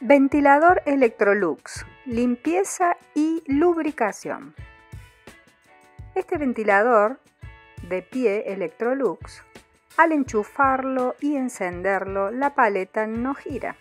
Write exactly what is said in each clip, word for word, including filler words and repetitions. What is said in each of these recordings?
Ventilador Electrolux, limpieza y lubricación. Este ventilador de pie Electrolux, al enchufarlo y encenderlo, la paleta no gira.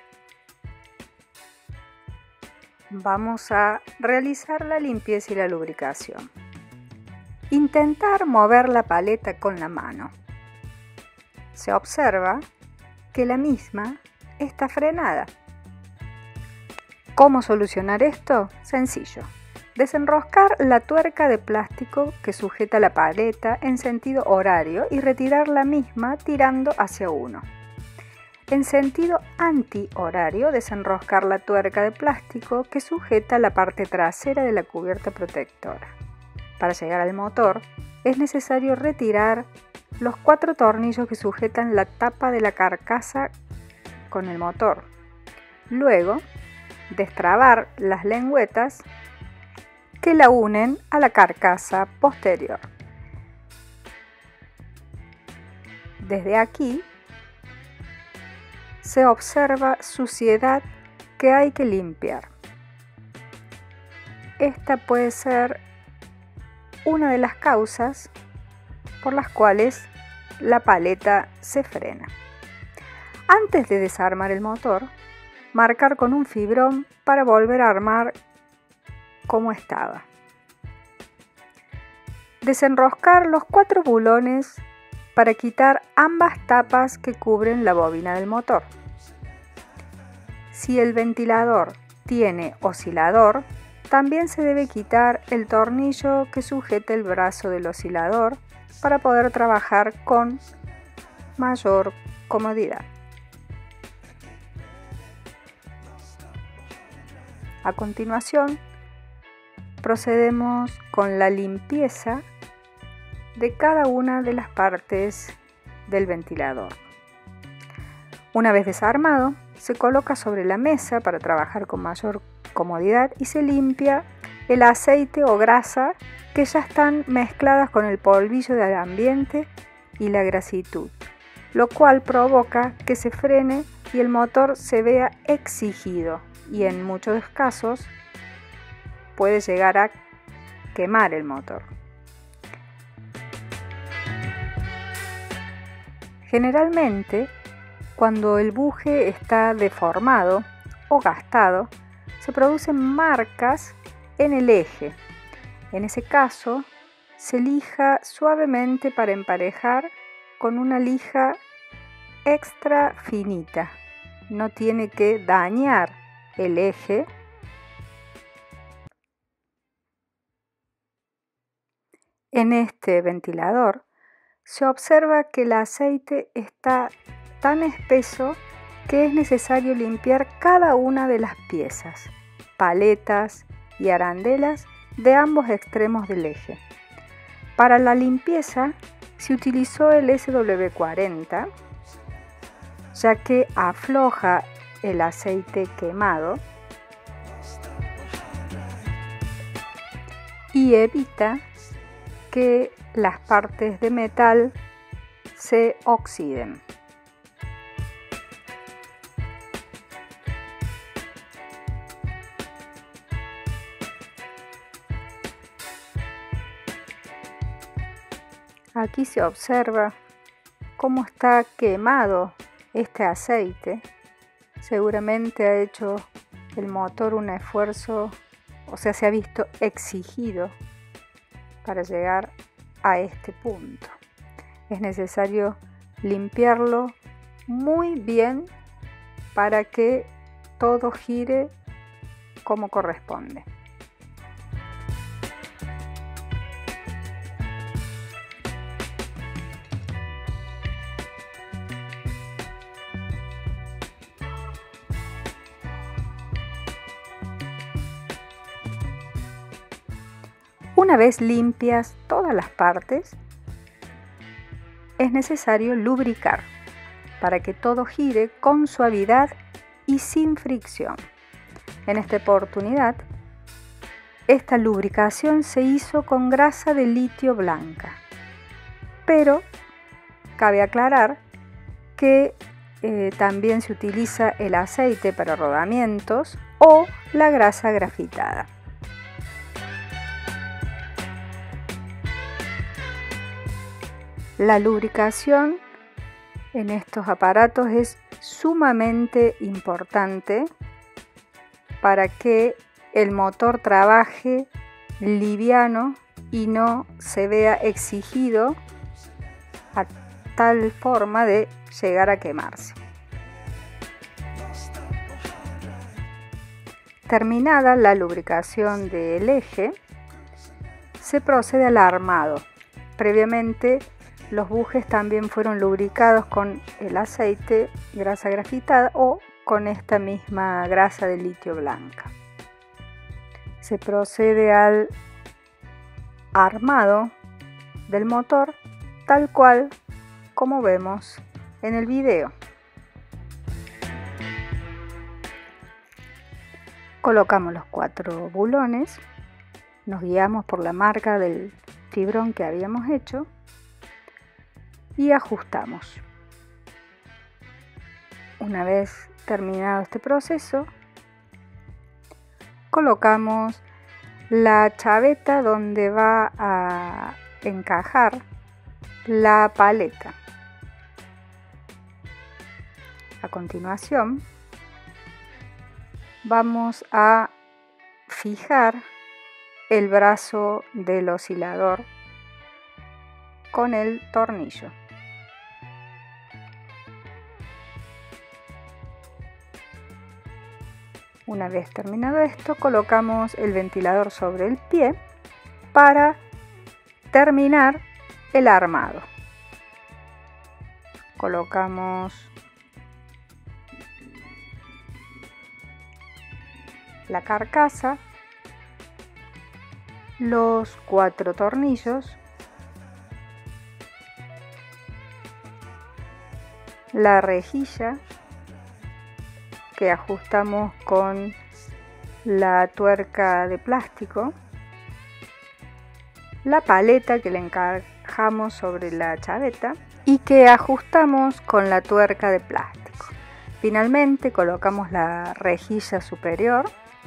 Vamos a realizar la limpieza y la lubricación. Intentar mover la paleta con la mano. Se observa que la misma está frenada. ¿Cómo solucionar esto? Sencillo. Desenroscar la tuerca de plástico que sujeta la paleta en sentido horario y retirar la misma tirando hacia uno. En sentido antihorario, desenroscar la tuerca de plástico que sujeta la parte trasera de la cubierta protectora. Para llegar al motor, es necesario retirar los cuatro tornillos que sujetan la tapa de la carcasa con el motor. Luego, destrabar las lengüetas que la unen a la carcasa posterior. Desde aquí se observa suciedad que hay que limpiar. Esta puede ser una de las causas por las cuales la paleta se frena. Antes de desarmar el motor, marcar con un fibrón para volver a armar como estaba. Desenroscar los cuatro bulones para quitar ambas tapas que cubren la bobina del motor. Si el ventilador tiene oscilador, también se debe quitar el tornillo que sujeta el brazo del oscilador para poder trabajar con mayor comodidad. A continuación, procedemos con la limpieza de cada una de las partes del ventilador. Una vez desarmado, se coloca sobre la mesa para trabajar con mayor comodidad y se limpia el aceite o grasa que ya están mezcladas con el polvillo del ambiente y la grasitud, lo cual provoca que se frene y el motor se vea exigido y en muchos casos puede llegar a quemar el motor. Generalmente, cuando el buje está deformado o gastado, se producen marcas en el eje. En ese caso, se lija suavemente para emparejar con una lija extra finita. No tiene que dañar el eje. En este ventilador se observa que el aceite está tan espeso que es necesario limpiar cada una de las piezas, paletas y arandelas de ambos extremos del eje. Para la limpieza se utilizó el ese doble u cuarenta, ya que afloja el aceite quemado y evita que las partes de metal se oxiden. Aquí se observa cómo está quemado este aceite. Seguramente ha hecho el motor un esfuerzo, o sea, se ha visto exigido para llegar a este punto. Es necesario limpiarlo muy bien para que todo gire como corresponde. Una vez limpias todas las partes, es necesario lubricar para que todo gire con suavidad y sin fricción. En esta oportunidad, esta lubricación se hizo con grasa de litio blanca, pero cabe aclarar que eh, también se utiliza el aceite para rodamientos o la grasa grafitada. La lubricación en estos aparatos es sumamente importante para que el motor trabaje liviano y no se vea exigido a tal forma de llegar a quemarse. Terminada la lubricación del eje, se procede al armado. Previamente, los bujes también fueron lubricados con el aceite, grasa grafitada o con esta misma grasa de litio blanca. Se procede al armado del motor tal cual como vemos en el video. Colocamos los cuatro bulones, nos guiamos por la marca del fibrón que habíamos hecho y ajustamos. Una vez terminado este proceso, colocamos la chaveta donde va a encajar la paleta. A continuación, vamos a fijar el brazo del oscilador con el tornillo. Una vez terminado esto, colocamos el ventilador sobre el pie para terminar el armado. Colocamos la carcasa, los cuatro tornillos, la rejilla que ajustamos con la tuerca de plástico, la paleta que le encajamos sobre la chaveta y que ajustamos con la tuerca de plástico. Finalmente colocamos la rejilla superior,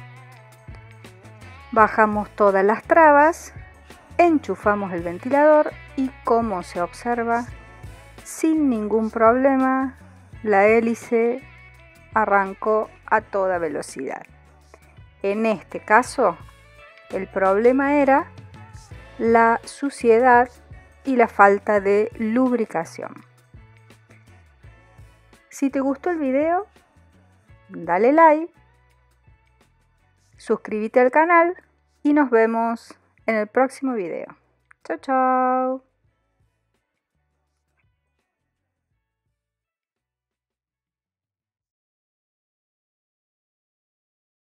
bajamos todas las trabas, enchufamos el ventilador y, como se observa, sin ningún problema la hélice arrancó a toda velocidad. En este caso, el problema era la suciedad y la falta de lubricación. Si te gustó el video, dale like, suscríbete al canal y nos vemos en el próximo video. Chao, chao.